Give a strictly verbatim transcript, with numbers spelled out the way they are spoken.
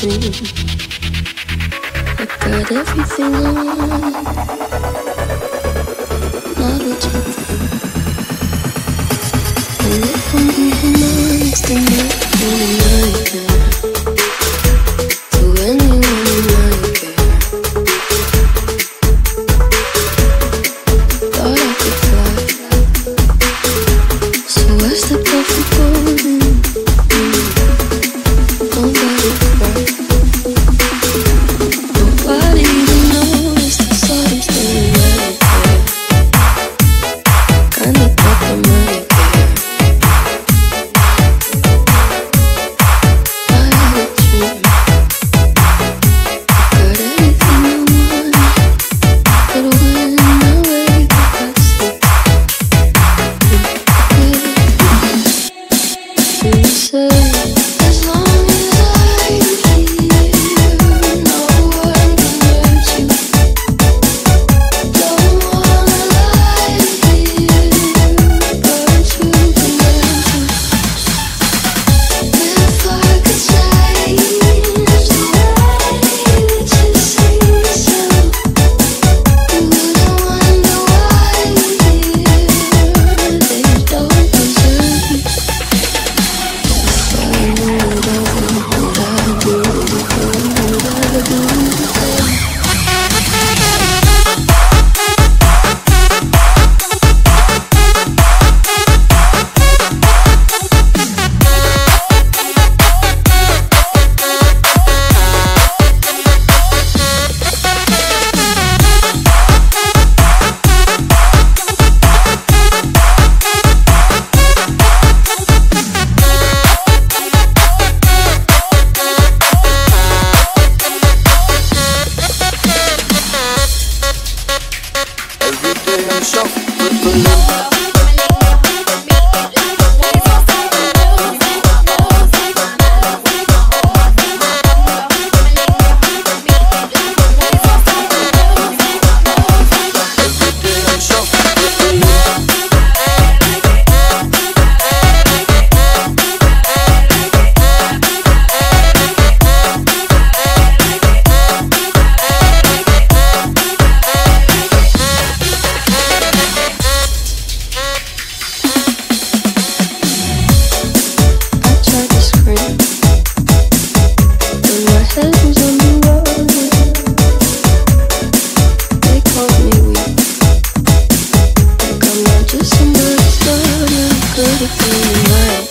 dream. I got everything I want, not a dream. And if I'm moving minds, then that's when I'm like that. To anyone in my care, thought I could fly, so I stepped off the boat. Nobody cried, nobody even noticed. I saw them standing right there. Kinda thought they might care. I had a dream, I got everything I wanted, but when I wake up I sleep. Yeah. You say, as long as I'm here, no one can hurt you. Don't wanna lie here, but you can hurt you. If I could change the way that you see yourself, you wouldn't wonder why you're here. They don't deserve you. I know what I want, what I do, what I do. Just another story, could have been mine.